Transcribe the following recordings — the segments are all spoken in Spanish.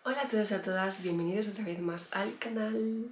Hola a todos y a todas, bienvenidos otra vez más al canal.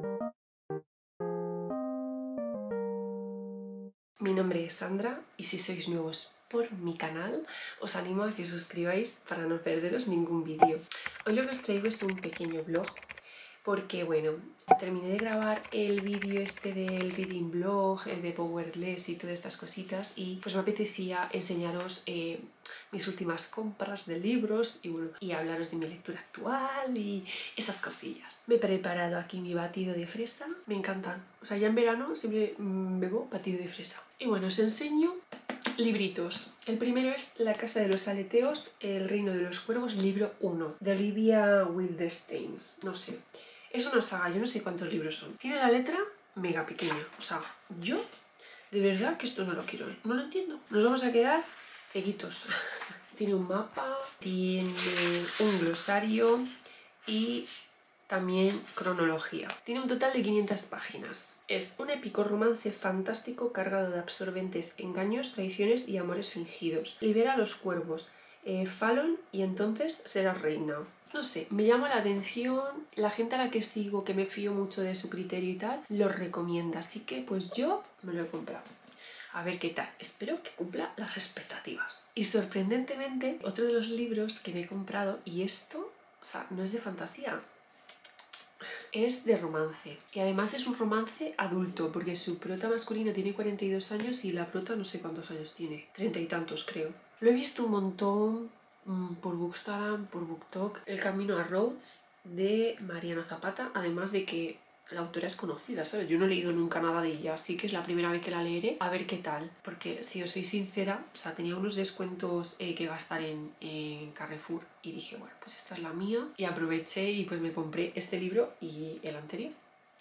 Mi nombre es Sandra y si sois nuevos por mi canal, os animo a que os suscribáis para no perderos ningún vídeo. Hoy lo que os traigo es un pequeño vlog porque, bueno, terminé de grabar el vídeo este del reading blog, el de Powerless y todas estas cositas y pues me apetecía enseñaros mis últimas compras de libros y, bueno, y hablaros de mi lectura actual y esas cosillas. Me he preparado aquí mi batido de fresa, me encantan. O sea, ya en verano siempre bebo batido de fresa. Y bueno, os enseño libritos. El primero es La casa de los aleteos, El reino de los cuervos, libro 1, de Olivia Wildenstein. No sé, es una saga, yo no sé cuántos libros son. Tiene la letra mega pequeña, o sea, yo de verdad que esto no lo quiero, no lo entiendo. Nos vamos a quedar ceguitos. Tiene un mapa, tiene un glosario y también cronología. Tiene un total de 500 páginas. Es un épico romance fantástico cargado de absorbentes engaños, traiciones y amores fingidos. Libera a los cuervos, Fallon, y entonces serás reina. No sé, me llama la atención, la gente a la que sigo, que me fío mucho de su criterio y tal, lo recomienda, así que pues yo me lo he comprado. A ver qué tal, espero que cumpla las expectativas. Y sorprendentemente, otro de los libros que me he comprado, y esto, o sea, no es de fantasía, es de romance. Y además es un romance adulto, porque su prota masculina tiene 42 años y la prota no sé cuántos años tiene, 30 y tantos creo. Lo he visto un montón por Bookstagram, por BookTok, El camino a Rhodes de Mariana Zapata, además de que la autora es conocida, ¿sabes? Yo no he leído nunca nada de ella, así que es la primera vez que la leeré, a ver qué tal. Porque si os soy sincera, o sea, tenía unos descuentos que gastar en Carrefour y dije, bueno, pues esta es la mía. Y aproveché y pues me compré este libro y el anterior,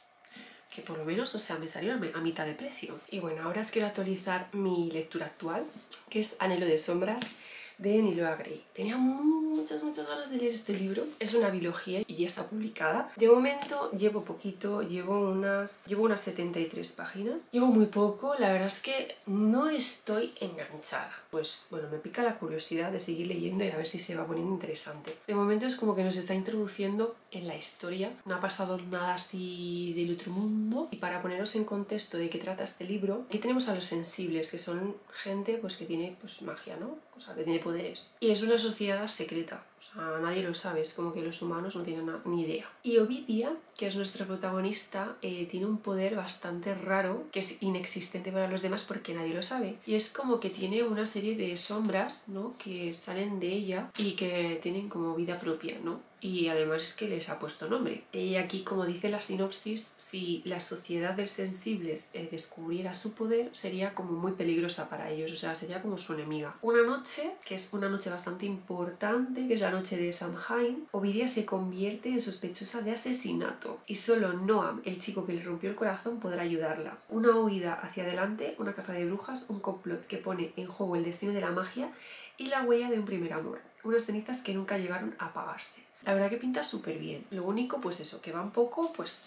que por lo menos, o sea, me salieron a mitad de precio. Y bueno, ahora os quiero actualizar mi lectura actual, que es Anhelo de sombras, de Niloa Gray. Tenía muchas ganas de leer este libro. Es una biología y ya está publicada. De momento llevo poquito, llevo unas 73 páginas. Llevo muy poco, la verdad es que no estoy enganchada. Pues bueno, me pica la curiosidad de seguir leyendo y a ver si se va poniendo interesante. De momento es como que nos está introduciendo en la historia. No ha pasado nada así del otro mundo. Y para poneros en contexto de qué trata este libro, aquí tenemos a los sensibles, que son gente pues que tiene pues magia, ¿no? O sea, que tiene poderes. Y es una sociedad secreta. O sea, nadie lo sabe, es como que los humanos no tienen ni idea. Y Ovidia, que es nuestra protagonista, tiene un poder bastante raro, que es inexistente para los demás porque nadie lo sabe. Y es como que tiene una serie de sombras, ¿no?, que salen de ella y que tienen como vida propia, ¿no? Y además es que les ha puesto nombre. Y aquí, como dice la sinopsis, si la sociedad de sensibles descubriera su poder, sería como muy peligrosa para ellos, o sea, sería como su enemiga. Una noche, que es una noche bastante importante, que es la noche de Samhain, Ovidia se convierte en sospechosa de asesinato y solo Noam, el chico que le rompió el corazón, podrá ayudarla. Una huida hacia adelante, una caza de brujas, un complot que pone en juego el destino de la magia y la huella de un primer amor. Unas cenizas que nunca llegaron a apagarse. La verdad que pinta súper bien. Lo único, pues eso, que va un poco, pues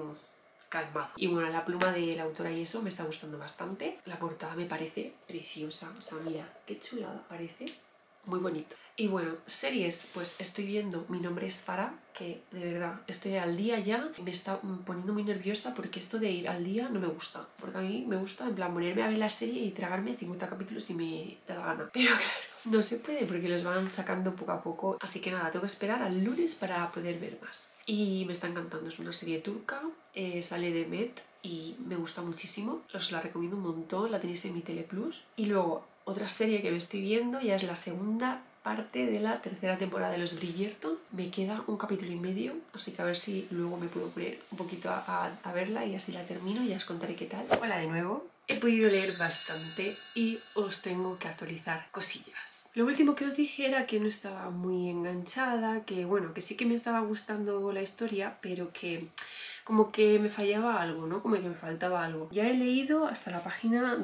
calmado. Y bueno, la pluma de la autora y eso me está gustando bastante. La portada me parece preciosa. O sea, mira, qué chulada, parece muy bonito. Y bueno, series, pues estoy viendo Mi nombre es Farah, que de verdad estoy al día ya. Me está poniendo muy nerviosa porque esto de ir al día no me gusta. Porque a mí me gusta, en plan, ponerme a ver la serie y tragarme 50 capítulos si me da la gana. Pero claro, no se puede porque los van sacando poco a poco. Así que nada, tengo que esperar al lunes para poder ver más. Y me está encantando, es una serie turca, sale de Met y me gusta muchísimo. Os la recomiendo un montón, la tenéis en mi Teleplus. Y luego, otra serie que me estoy viendo ya es la segunda parte de la tercera temporada de Los Bridgerton. Me queda un capítulo y medio, así que a ver si luego me puedo poner un poquito a verla y así la termino y ya os contaré qué tal. Hola de nuevo. He podido leer bastante y os tengo que actualizar cosillas. Lo último que os dije era que no estaba muy enganchada, que bueno, que sí que me estaba gustando la historia, pero que como que me fallaba algo, ¿no? Como que me faltaba algo. Ya he leído hasta la página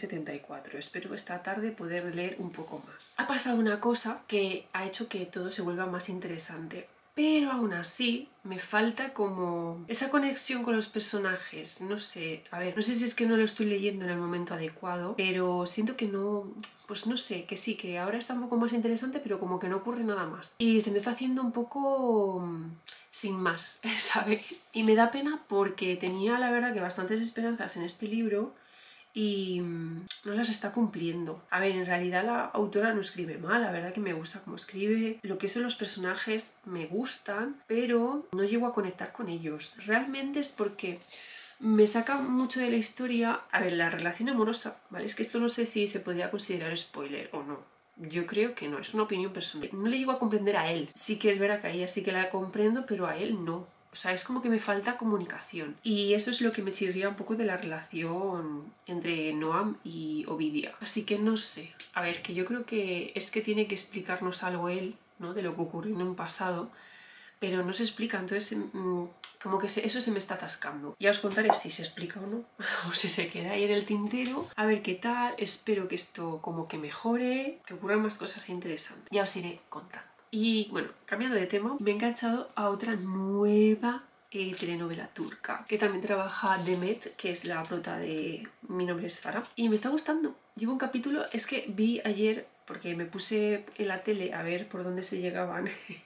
274. Espero esta tarde poder leer un poco más. Ha pasado una cosa que ha hecho que todo se vuelva más interesante. Pero aún así me falta como esa conexión con los personajes, no sé, a ver, no sé si es que no lo estoy leyendo en el momento adecuado, pero siento que no pues no sé, que sí, que ahora está un poco más interesante, pero como que no ocurre nada más. Y se me está haciendo un poco sin más, ¿sabéis? Y me da pena porque tenía, la verdad, que bastantes esperanzas en este libro y no las está cumpliendo. A ver, en realidad la autora no escribe mal, la verdad que me gusta cómo escribe, lo que son los personajes me gustan, pero no llego a conectar con ellos. Realmente es porque me saca mucho de la historia, a ver, la relación amorosa, ¿vale? Es que esto no sé si se podría considerar spoiler o no. Yo creo que no, es una opinión personal. No le llego a comprender a él. Sí que es verdad que a ella sí que la comprendo, pero a él no. O sea, es como que me falta comunicación. Y eso es lo que me chirría un poco de la relación entre Noam y Ovidia. Así que no sé. A ver, que yo creo que es que tiene que explicarnos algo él, ¿no? De lo que ocurrió en un pasado, pero no se explica, entonces como que eso se me está atascando. Ya os contaré si se explica o no, o si se queda ahí en el tintero, a ver qué tal, espero que esto como que mejore, que ocurran más cosas interesantes, ya os iré contando. Y bueno, cambiando de tema, me he enganchado a otra nueva telenovela turca, que también trabaja Demet, que es la prota de Mi nombre es Farah, y me está gustando. Llevo un capítulo, es que vi ayer, porque me puse en la tele a ver por dónde se llegaban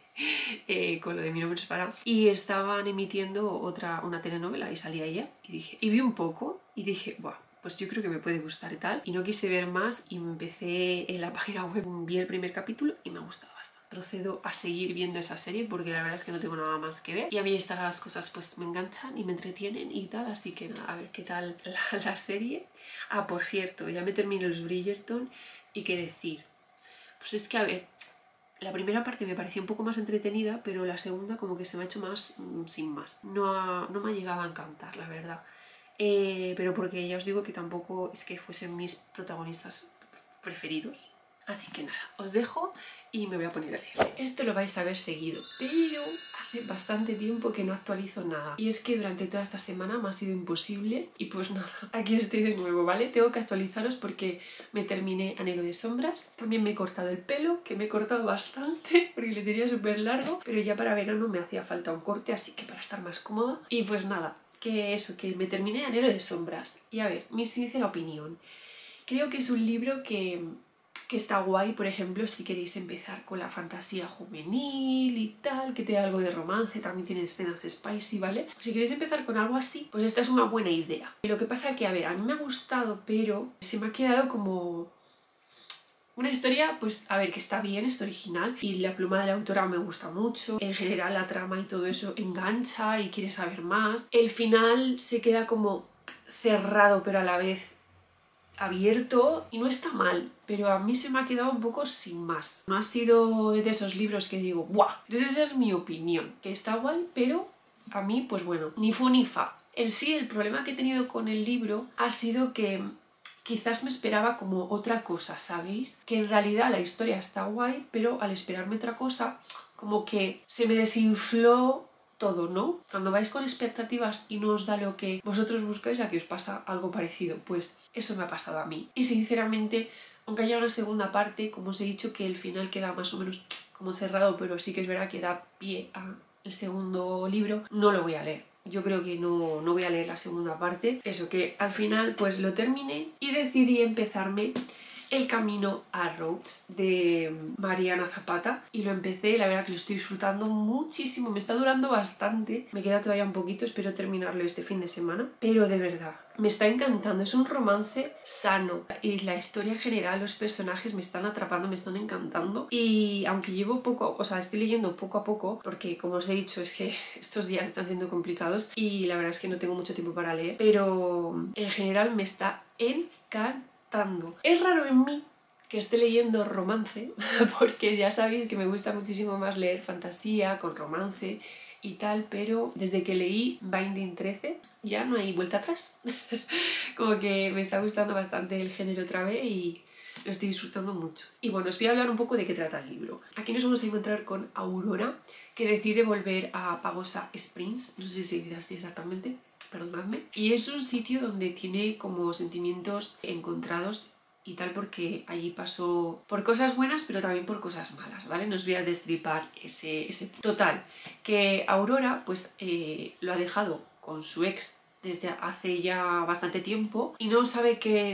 con lo de Mi nombre es Farah, y estaban emitiendo una telenovela y salía ella y vi un poco y dije, buah, pues yo creo que me puede gustar y tal, y no quise ver más y me empecé en la página web, vi el primer capítulo y me ha gustado bastante. Procedo a seguir viendo esa serie porque la verdad es que no tengo nada más que ver y a mí estas cosas pues me enganchan y me entretienen y tal, así que nada, a ver qué tal la serie. Ah, por cierto, ya me terminé los Bridgerton y qué decir, pues es que a ver, la primera parte me pareció un poco más entretenida, pero la segunda como que se me ha hecho más sin más. No me ha llegado a encantar, la verdad. Pero porque ya os digo que tampoco es que fuesen mis protagonistas preferidos. Así que nada, os dejo y me voy a poner a leer. Esto lo vais a ver seguido, pero hace bastante tiempo que no actualizo nada. Y es que durante toda esta semana me ha sido imposible y pues nada, aquí estoy de nuevo, ¿vale? Tengo que actualizaros porque me terminé Anhelo de sombras. También me he cortado el pelo, que me he cortado bastante porque le tenía súper largo, pero ya para verano me hacía falta un corte, así que para estar más cómoda. Y pues nada, que eso, que me terminé Anhelo de sombras. Y a ver, mi sincera opinión. Creo que es un libro que está guay, por ejemplo, si queréis empezar con la fantasía juvenil y tal, que tenga algo de romance, también tiene escenas spicy, ¿vale? Si queréis empezar con algo así, pues esta es una buena idea. Y lo que pasa es que, a ver, a mí me ha gustado, pero se me ha quedado como una historia, pues, a ver, que está bien, es original y la pluma de la autora me gusta mucho. En general la trama y todo eso engancha y quiere saber más. El final se queda como cerrado, pero a la vez abierto y no está mal, pero a mí se me ha quedado un poco sin más. No ha sido de esos libros que digo, ¡buah! Entonces esa es mi opinión, que está guay, pero a mí, pues bueno, ni fu ni fa. En sí, el problema que he tenido con el libro ha sido que quizás me esperaba como otra cosa, ¿sabéis? Que en realidad la historia está guay, pero al esperarme otra cosa, como que se me desinfló todo, ¿no? Cuando vais con expectativas y no os da lo que vosotros buscáis, aquí os pasa algo parecido. Pues eso me ha pasado a mí. Y sinceramente, aunque haya una segunda parte, como os he dicho que el final queda más o menos como cerrado, pero sí que es verdad que da pie al segundo libro, no lo voy a leer. Yo creo que no voy a leer la segunda parte. Eso, que al final pues lo terminé y decidí empezarme El camino a Rhodes de Mariana Zapata y lo empecé, la verdad que lo estoy disfrutando muchísimo, me está durando bastante, me queda todavía un poquito, espero terminarlo este fin de semana, pero de verdad, me está encantando, es un romance sano y la historia en general, los personajes me están atrapando, me están encantando y aunque llevo poco, o sea, estoy leyendo poco a poco porque como os he dicho es que estos días están siendo complicados y la verdad es que no tengo mucho tiempo para leer, pero en general me está encantando. Es raro en mí que esté leyendo romance, porque ya sabéis que me gusta muchísimo más leer fantasía con romance y tal, pero desde que leí Binding 13 ya no hay vuelta atrás. Como que me está gustando bastante el género otra vez y lo estoy disfrutando mucho. Y bueno, os voy a hablar un poco de qué trata el libro. Aquí nos vamos a encontrar con Aurora, que decide volver a Pagosa Springs, no sé si se dice así exactamente, perdonadme, y es un sitio donde tiene como sentimientos encontrados y tal porque allí pasó por cosas buenas pero también por cosas malas, ¿vale? No os voy a destripar ese total, que Aurora pues lo ha dejado con su ex desde hace ya bastante tiempo y no sabe qué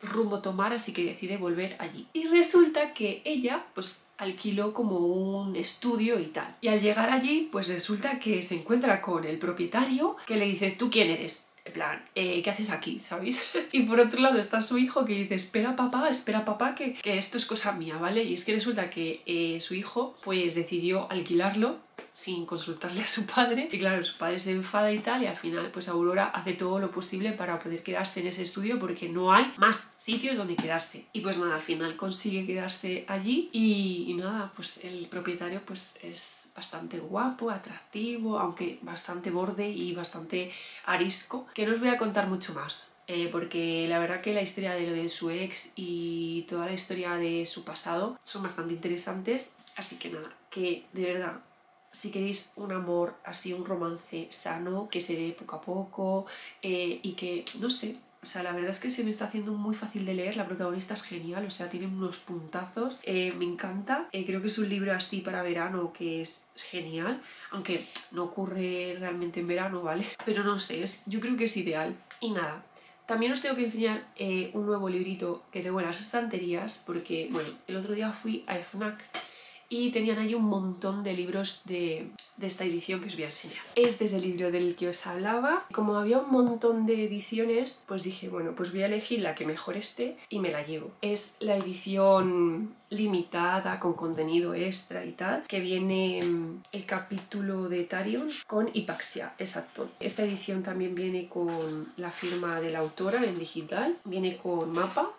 rumbo tomar, así que decide volver allí. Y resulta que ella pues alquiló como un estudio y tal. Y al llegar allí pues resulta que se encuentra con el propietario que le dice: ¿tú quién eres? En plan, ¿qué haces aquí? ¿Sabéis? Y por otro lado está su hijo que dice: espera papá, que esto es cosa mía, ¿vale? Y es que resulta que su hijo pues decidió alquilarlo sin consultarle a su padre, y claro, su padre se enfada y tal, y al final pues Aurora hace todo lo posible para poder quedarse en ese estudio porque no hay más sitios donde quedarse. Y pues nada, al final consigue quedarse allí y nada, pues el propietario pues es bastante guapo, atractivo, aunque bastante borde y bastante arisco, que no os voy a contar mucho más. Porque la verdad que la historia de lo de su ex y toda la historia de su pasado son bastante interesantes, así que nada, que de verdad, si queréis un amor así, un romance sano, que se dé poco a poco y que, no sé, o sea, la verdad es que se me está haciendo muy fácil de leer, la protagonista es genial, o sea, tiene unos puntazos, me encanta, creo que es un libro así para verano que es genial, aunque no ocurre realmente en verano, ¿vale? Pero no sé, yo creo que es ideal. Y nada, también os tengo que enseñar un nuevo librito que tengo en las estanterías, porque, bueno, el otro día fui a FNAC y tenían ahí un montón de libros de esta edición que os voy a enseñar. Este es el libro del que os hablaba. Como había un montón de ediciones, pues dije, bueno, pues voy a elegir la que mejor esté y me la llevo. Es la edición limitada, con contenido extra y tal, que viene el capítulo de Tharion con Hypaxia, exacto. Esta edición también viene con la firma de la autora en digital, viene con mapa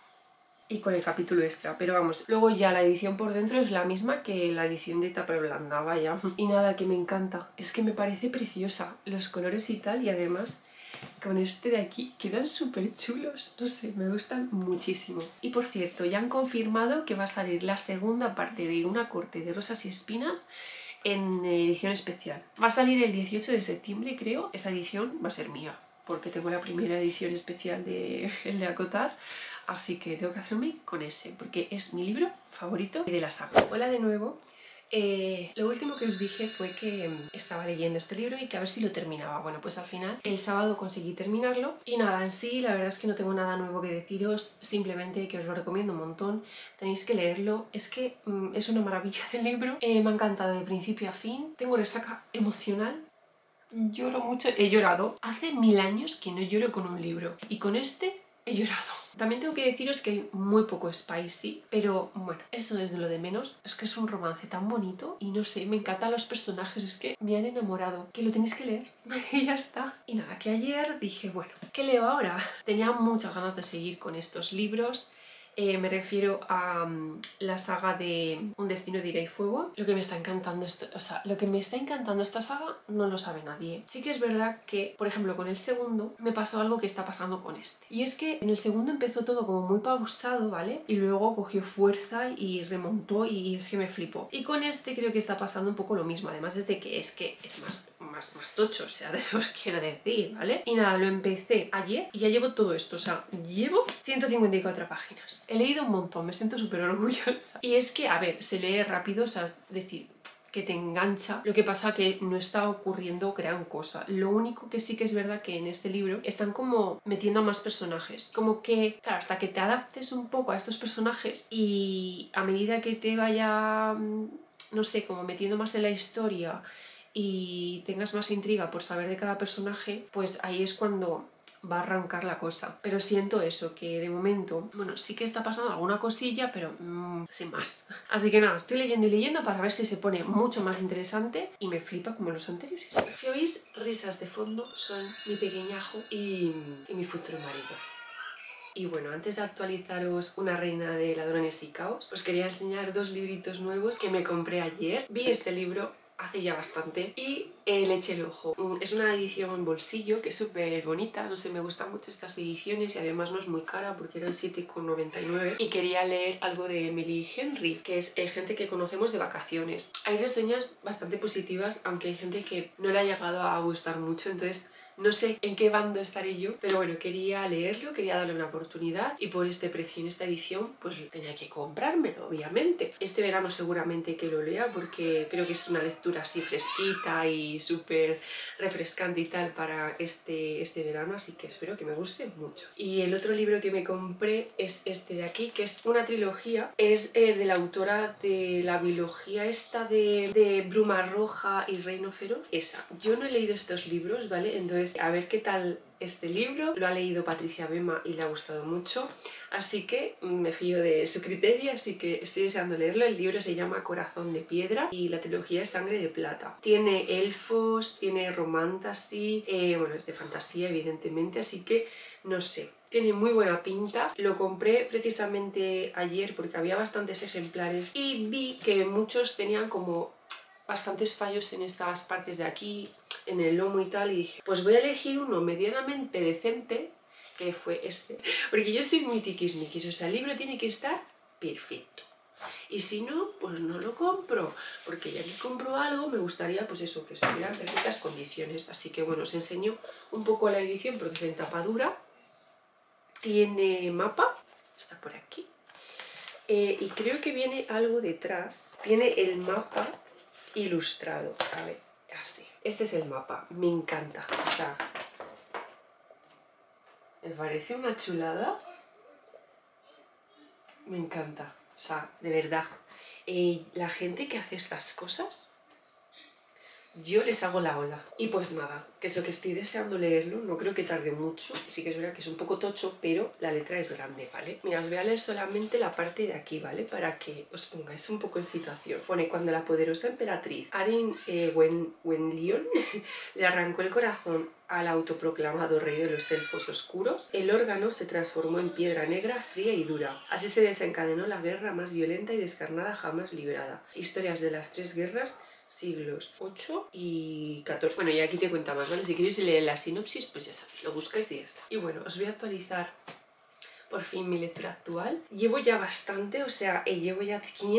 y con el capítulo extra, pero vamos, luego ya la edición por dentro es la misma que la edición de tapa blanda, vaya. Y nada, que me encanta, es que me parece preciosa, los colores y tal, y además con este de aquí quedan súper chulos, no sé, me gustan muchísimo. Y por cierto, ya han confirmado que va a salir la segunda parte de Una corte de rosas y espinas en edición especial. Va a salir el 18 de septiembre, creo, esa edición va a ser mía, porque tengo la primera edición especial de el de Acotar, así que tengo que hacerme con ese, porque es mi libro favorito de la saga. Hola de nuevo. Lo último que os dije fue que estaba leyendo este libro y que a ver si lo terminaba. Bueno, pues al final el sábado conseguí terminarlo y nada, en sí la verdad es que no tengo nada nuevo que deciros, simplemente que os lo recomiendo un montón, tenéis que leerlo, es que es una maravilla de libro, me ha encantado de principio a fin, tengo resaca emocional, lloro mucho, he llorado, hace 1000 años que no lloro con un libro y con este he llorado. También tengo que deciros que hay muy poco spicy, pero bueno, eso es de lo de menos. Es que es un romance tan bonito y no sé, me encantan los personajes, es que me han enamorado. Que lo tenéis que leer y ya está. Y nada, que ayer dije, bueno, ¿qué leo ahora? Tenía muchas ganas de seguir con estos libros. Me refiero a la saga de Un destino de ira y fuego. Lo que me está encantando lo que me está encantando esta saga no lo sabe nadie. Sí que es verdad que, por ejemplo, con el segundo me pasó algo que está pasando con este. Y es que en el segundo empezó todo como muy pausado, ¿vale? Y luego cogió fuerza y remontó y es que me flipó. Y con este creo que está pasando un poco lo mismo. Además es de que es más tocho, o sea, os quiero decir, ¿vale? Y nada, lo empecé ayer y ya llevo todo esto, o sea, llevo 154 páginas. He leído un montón, me siento súper orgullosa. Y es que, a ver, se lee rápido, o sea, es decir, que te engancha. Lo que pasa que no está ocurriendo gran cosa. Lo único que sí que es verdad que en este libro están como metiendo a más personajes. Como que, claro, hasta que te adaptes un poco a estos personajes y a medida que te vaya, no sé, como metiendo más en la historia y tengas más intriga por saber de cada personaje, pues ahí es cuando va a arrancar la cosa. Pero siento eso, que de momento, bueno, sí que está pasando alguna cosilla, pero sin más. Así que nada, estoy leyendo y leyendo para ver si se pone mucho más interesante y me flipa como los anteriores. Si oís risas de fondo, son mi pequeñajo y mi futuro marido. Y bueno, antes de actualizaros Una reina de ladrones y caos, os quería enseñar dos libritos nuevos que me compré ayer. Vi este libro hace ya bastante y le eché el ojo. Es una edición en bolsillo que es súper bonita, no sé, me gustan mucho estas ediciones y además no es muy cara porque eran 7,99 y quería leer algo de Emily Henry, que es gente que conocemos de vacaciones. Hay reseñas bastante positivas, aunque hay gente que no le ha llegado a gustar mucho, entonces No sé en qué bando estaré yo, pero bueno, quería leerlo, quería darle una oportunidad y por este precio en esta edición pues tenía que comprármelo, obviamente. Este verano seguramente que lo lea porque creo que es una lectura así fresquita y súper refrescante y tal para este verano, así que espero que me guste mucho. Y el otro libro que me compré es este de aquí, que es una trilogía, es de la autora de la biología esta de Bruma Roja y Reino Feroz, esa. Yo no he leído estos libros, ¿vale? Entonces a ver qué tal este libro. Lo ha leído Patricia Bema y le ha gustado mucho, así que me fío de su criterio, así que estoy deseando leerlo. El libro se llama Corazón de Piedra y la trilogía es Sangre de Plata. Tiene elfos, tiene romantasy, bueno, es de fantasía evidentemente, así que no sé, tiene muy buena pinta. Lo compré precisamente ayer porque había bastantes ejemplares y vi que muchos tenían como bastantes fallos en estas partes de aquí, en el lomo y tal, y dije, pues voy a elegir uno medianamente decente, que fue este, porque yo soy muy tiquismiquis, o sea, el libro tiene que estar perfecto. Y si no, pues no lo compro, porque ya que compro algo me gustaría pues eso, que estuviera en perfectas condiciones. Así que bueno, os enseño un poco la edición porque es en tapa dura. Tiene mapa, está por aquí, y creo que viene algo detrás. Tiene el mapa ilustrado, a ver, así. Este es el mapa, me encanta, o sea, me parece una chulada, me encanta, o sea, de verdad. La gente que hace estas cosas, yo les hago la ola. Y pues nada, que eso, que estoy deseando leerlo, no creo que tarde mucho. Sí que es verdad que es un poco tocho, pero la letra es grande, ¿vale? Mira, os voy a leer solamente la parte de aquí, ¿vale? Para que os pongáis un poco en situación. Pone, cuando la poderosa emperatriz Arin Wenlion le arrancó el corazón al autoproclamado rey de los elfos oscuros, el órgano se transformó en piedra negra, fría y dura. Así se desencadenó la guerra más violenta y descarnada jamás librada. Historias de las tres guerras, siglos 8 y 14. Bueno, y aquí te cuenta más, ¿vale? Si queréis leer la sinopsis, pues ya sabéis, lo buscáis y ya está. Y bueno, os voy a actualizar por fin mi lectura actual. Llevo ya bastante, o sea, llevo ya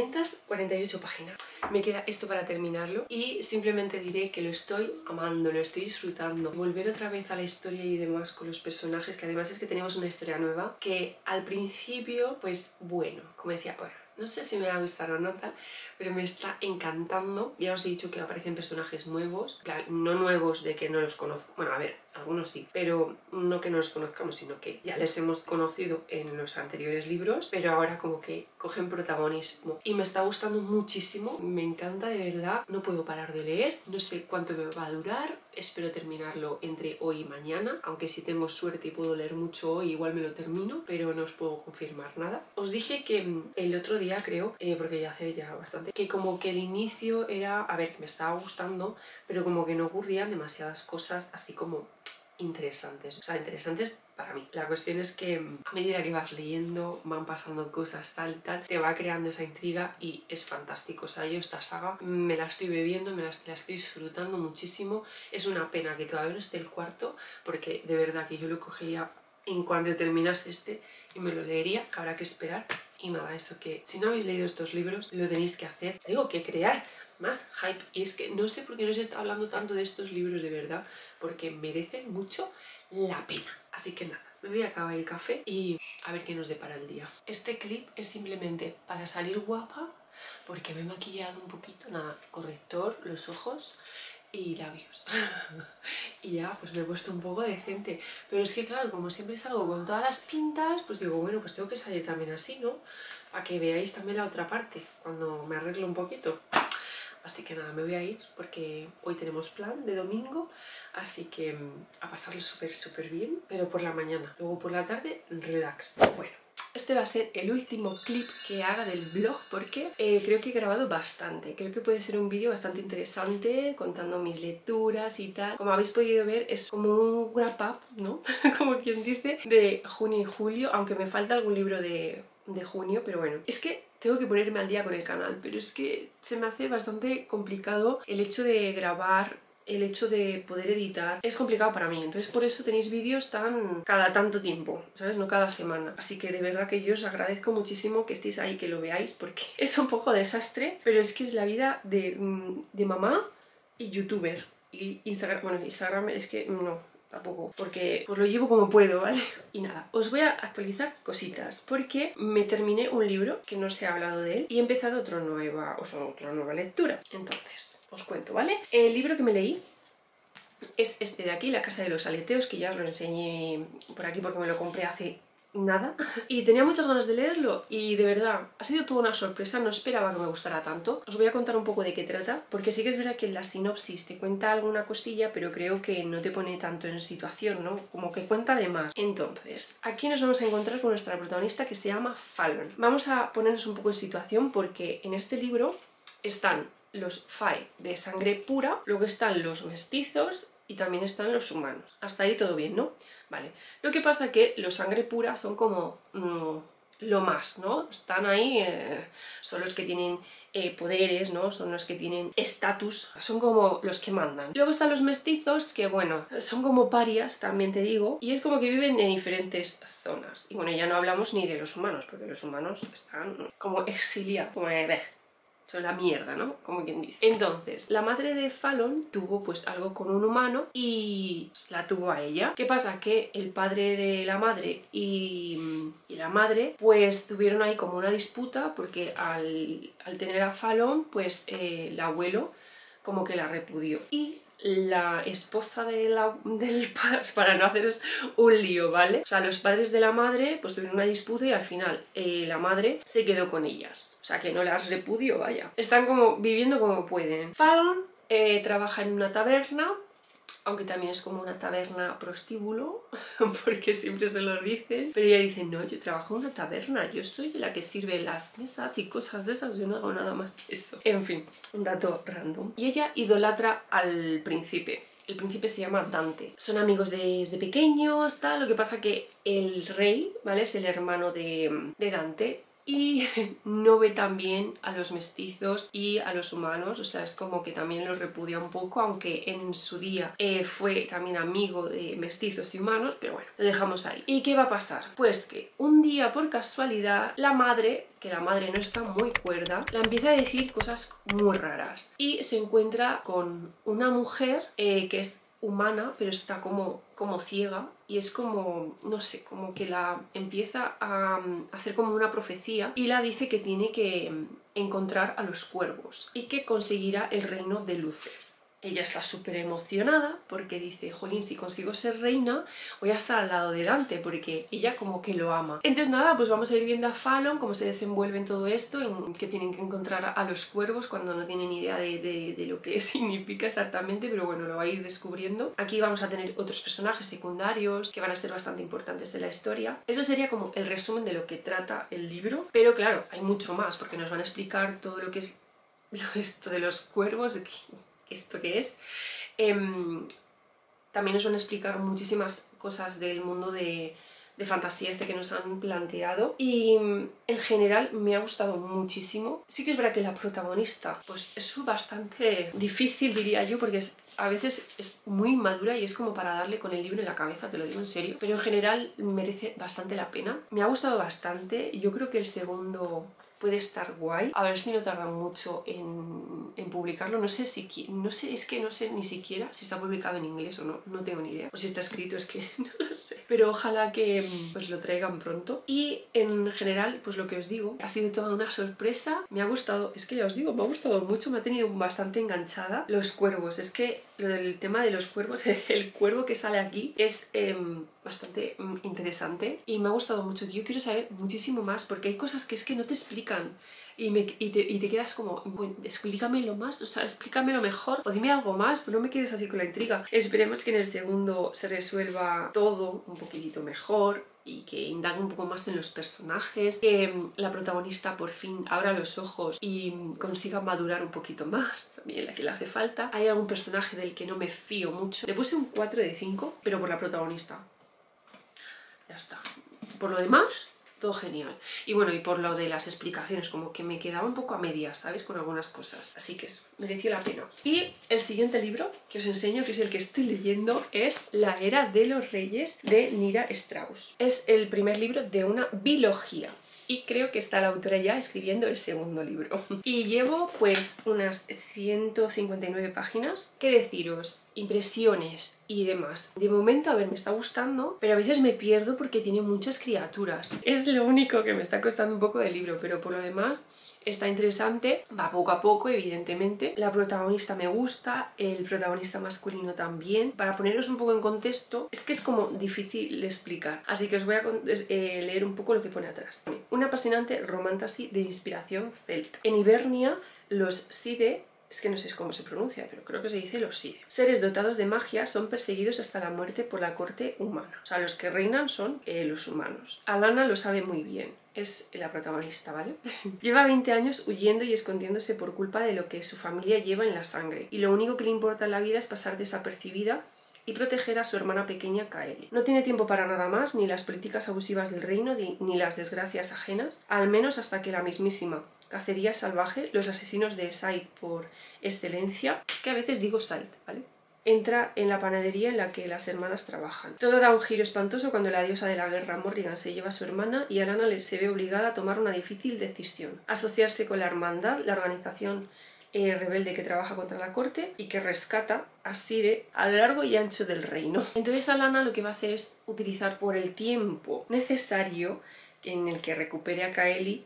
548 páginas. Me queda esto para terminarlo y simplemente diré que lo estoy amando, lo estoy disfrutando. Volver otra vez a la historia y demás con los personajes, que además es que tenemos una historia nueva, que al principio, pues bueno, como decía, bueno, no sé si me va a gustar o no tal, pero me está encantando. Ya os he dicho que aparecen personajes nuevos, no nuevos de que no los conozco, bueno, a ver, algunos sí, pero no que no los conozcamos, sino que ya les hemos conocido en los anteriores libros, pero ahora como que cogen protagonismo y me está gustando muchísimo, me encanta de verdad, no puedo parar de leer, no sé cuánto me va a durar, espero terminarlo entre hoy y mañana, aunque si tengo suerte y puedo leer mucho hoy igual me lo termino, pero no os puedo confirmar nada. Os dije que el otro día creo, porque ya hace ya bastante, que como que el inicio era, a ver, que me estaba gustando, pero como que no ocurrían demasiadas cosas así como interesantes, o sea, interesantes para mí. La cuestión es que a medida que vas leyendo van pasando cosas tal, te va creando esa intriga y es fantástico. O sea, yo esta saga me la estoy bebiendo, la estoy disfrutando muchísimo. Es una pena que todavía no esté el cuarto, porque de verdad que yo lo cogería en cuanto terminase este y me lo leería, habrá que esperar. Y nada, eso, que si no habéis leído estos libros lo tenéis que hacer, tengo que crear más hype, y es que no sé por qué no se está hablando tanto de estos libros de verdad, porque merecen mucho la pena. Así que nada, me voy a acabar el café y a ver qué nos depara el día. Este clip es simplemente para salir guapa, porque me he maquillado un poquito, nada, corrector, los ojos y labios. Y ya, pues me he puesto un poco decente. Pero es que claro, como siempre salgo con todas las pintas, pues digo, bueno, pues tengo que salir también así, ¿no? Para que veáis también la otra parte, cuando me arreglo un poquito. Así que nada, me voy a ir porque hoy tenemos plan de domingo, así que a pasarlo súper bien, pero por la mañana. Luego por la tarde, relax. Bueno, este va a ser el último clip que haga del vlog porque creo que he grabado bastante. Creo que puede ser un vídeo bastante interesante contando mis lecturas y tal. Como habéis podido ver, es como un wrap up, ¿no? Como quien dice, de junio y julio, aunque me falta algún libro de junio, pero bueno, es que tengo que ponerme al día con el canal, pero es que se me hace bastante complicado el hecho de grabar, el hecho de poder editar, es complicado para mí, entonces por eso tenéis vídeos cada tanto tiempo, ¿sabes? No cada semana. Así que de verdad que yo os agradezco muchísimo que estéis ahí, que lo veáis, porque es un poco desastre, pero es que es la vida de mamá y youtuber. Y Instagram, bueno, Instagram es que no, tampoco, porque pues lo llevo como puedo, ¿vale? Y nada, os voy a actualizar cositas, porque me terminé un libro que no se ha hablado de él y he empezado otra nueva lectura. Entonces, os cuento, ¿vale? El libro que me leí es este de aquí, La casa de los aleteos, que ya os lo enseñé por aquí porque me lo compré hace nada y tenía muchas ganas de leerlo y de verdad ha sido toda una sorpresa, no esperaba que me gustara tanto. Os voy a contar un poco de qué trata, porque sí que es verdad que en la sinopsis te cuenta alguna cosilla, pero creo que no te pone tanto en situación, ¿no? Como que cuenta de más. Entonces, aquí nos vamos a encontrar con nuestra protagonista que se llama Fallon. Vamos a ponernos un poco en situación porque en este libro están los Fae de sangre pura, luego están los mestizos y también están los humanos. Hasta ahí todo bien, ¿no? Vale. Lo que pasa es que los sangre pura son como lo más, ¿no? Están ahí, son los que tienen poderes, ¿no? Son los que tienen estatus, son como los que mandan. Luego están los mestizos, que bueno, son como parias, también te digo, y es como que viven en diferentes zonas. Y bueno, ya no hablamos ni de los humanos, porque los humanos están como exiliados, como son la mierda, ¿no? Como quien dice. Entonces, la madre de Fallon tuvo pues algo con un humano y la tuvo a ella. ¿Qué pasa? Que el padre de la madre y la madre pues tuvieron ahí como una disputa porque al tener a Fallon pues el abuelo como que la repudió. Y la esposa del padre, para no haceros un lío, ¿vale? O sea, los padres de la madre pues tuvieron una disputa y al final la madre se quedó con ellas. O sea, que no las repudió, vaya. Están como viviendo como pueden. Fallon trabaja en una taberna, aunque también es como una taberna prostíbulo, porque siempre se lo dicen, pero ella dice, no, yo trabajo en una taberna, yo soy la que sirve las mesas y cosas de esas, yo no hago nada más que eso. En fin, un dato random. Y ella idolatra al príncipe. El príncipe se llama Dante. Son amigos desde pequeños, tal, lo que pasa que el rey, ¿vale? Es el hermano de Dante. Y no ve tan bien a los mestizos y a los humanos, o sea, es como que también los repudia un poco, aunque en su día fue también amigo de mestizos y humanos, pero bueno, lo dejamos ahí. ¿Y qué va a pasar? Pues que un día, por casualidad, la madre, que la madre no está muy cuerda, la empieza a decir cosas muy raras y se encuentra con una mujer que es humana, pero está como ciega y es como, no sé, como que la empieza a hacer como una profecía y la dice que tiene que encontrar a los cuervos y que conseguirá el reino de Luce. Ella está súper emocionada porque dice, jolín, si consigo ser reina voy a estar al lado de Dante porque ella como que lo ama. Entonces nada, pues vamos a ir viendo a Fallon cómo se desenvuelve en todo esto, en que tienen que encontrar a los cuervos cuando no tienen idea de lo que significa exactamente, pero bueno, lo va a ir descubriendo. Aquí vamos a tener otros personajes secundarios que van a ser bastante importantes de la historia. Eso sería como el resumen de lo que trata el libro, pero claro, hay mucho más porque nos van a explicar todo lo que es esto de los cuervos, esto que es. También nos van a explicar muchísimas cosas del mundo de fantasía este que nos han planteado y en general me ha gustado muchísimo. Sí que es verdad que la protagonista pues es bastante difícil, diría yo, porque a veces es muy madura y es como para darle con el libro en la cabeza, te lo digo en serio, pero en general merece bastante la pena. Me ha gustado bastante, yo creo que el segundo puede estar guay. A ver si no tardan mucho en publicarlo. No sé, es que no sé ni siquiera si está publicado en inglés o no. No tengo ni idea. O si está escrito, es que no lo sé. Pero ojalá que pues lo traigan pronto. Y en general, pues lo que os digo, ha sido toda una sorpresa. Me ha gustado, es que ya os digo, me ha gustado mucho. Me ha tenido bastante enganchada. Los cuervos, es que lo del tema de los cuervos, el cuervo que sale aquí es bastante interesante y me ha gustado mucho. Yo quiero saber muchísimo más porque hay cosas que es que no te explican y te quedas como, bueno, explícamelo más, o sea, explícamelo mejor o dime algo más, pero no me quedes así con la intriga. Esperemos que en el segundo se resuelva todo un poquitito mejor y que indague un poco más en los personajes, que la protagonista por fin abra los ojos y consiga madurar un poquito más, también la que le hace falta. Hay algún personaje del que no me fío mucho. Le puse un 4 de 5, pero por la protagonista. Ya está. Por lo demás, todo genial. Y bueno, y por lo de las explicaciones, como que me quedaba un poco a medias, ¿sabes? Con algunas cosas. Así que mereció la pena. Y el siguiente libro que os enseño, que es el que estoy leyendo, es La Era de los Reyes, de Nira Strauss. Es el primer libro de una biología. y creo que está la autora ya escribiendo el segundo libro. Y llevo pues unas 159 páginas. ¿Qué deciros? Impresiones y demás. De momento, a ver, me está gustando, pero a veces me pierdo porque tiene muchas criaturas. Es lo único que me está costando un poco del libro, pero por lo demás está interesante, va poco a poco, evidentemente. La protagonista me gusta, el protagonista masculino también. Para poneros un poco en contexto, es que es como difícil de explicar, así que os voy a leer un poco lo que pone atrás. Una apasionante romantasy de inspiración celta. En Hibernia, los Side, es que no sé cómo se pronuncia, pero creo que se dice los Side, seres dotados de magia, son perseguidos hasta la muerte por la corte humana. O sea, los que reinan son los humanos. Alana lo sabe muy bien. Es la protagonista, ¿vale? Lleva 20 años huyendo y escondiéndose por culpa de lo que su familia lleva en la sangre, y lo único que le importa en la vida es pasar desapercibida y proteger a su hermana pequeña Kaeli. No tiene tiempo para nada más, ni las políticas abusivas del reino, ni las desgracias ajenas, al menos hasta que la mismísima cacería salvaje, los asesinos de Scythe por excelencia, es que a veces digo Scythe, ¿vale?, entra en la panadería en la que las hermanas trabajan. Todo da un giro espantoso cuando la diosa de la guerra Morrigan se lleva a su hermana y Alana se ve obligada a tomar una difícil decisión: asociarse con la Hermandad, la organización rebelde que trabaja contra la corte y que rescata a Side a lo largo y ancho del reino. Entonces Alana lo que va a hacer es utilizar por el tiempo necesario en el que recupere a Kaeli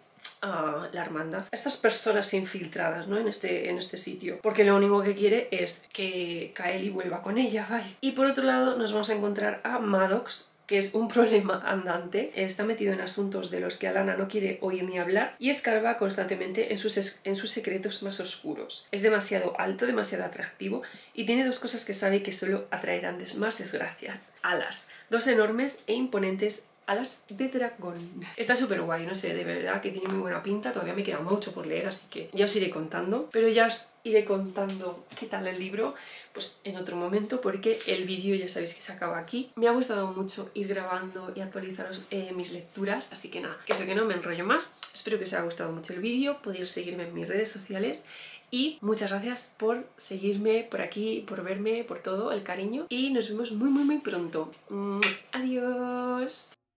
a la hermandad, a estas personas infiltradas, ¿no?, en este sitio, porque lo único que quiere es que Kaeli vuelva con ella, vaya. Y por otro lado nos vamos a encontrar a Maddox, que es un problema andante, está metido en asuntos de los que Alana no quiere oír ni hablar y escarba constantemente en sus secretos más oscuros. Es demasiado alto, demasiado atractivo y tiene dos cosas que sabe que solo atraerán más desgracias: alas, dos enormes e imponentes alas de dragón. Está súper guay, no sé, de verdad que tiene muy buena pinta. Todavía me queda mucho por leer, así que ya os iré contando, pero ya os iré contando qué tal el libro pues en otro momento, porque el vídeo ya sabéis que se acaba aquí. Me ha gustado mucho ir grabando y actualizaros mis lecturas, así que nada, que eso, que no me enrollo más. Espero que os haya gustado mucho el vídeo, podéis seguirme en mis redes sociales y muchas gracias por seguirme por aquí, por verme, por todo el cariño, y nos vemos muy pronto. Adiós.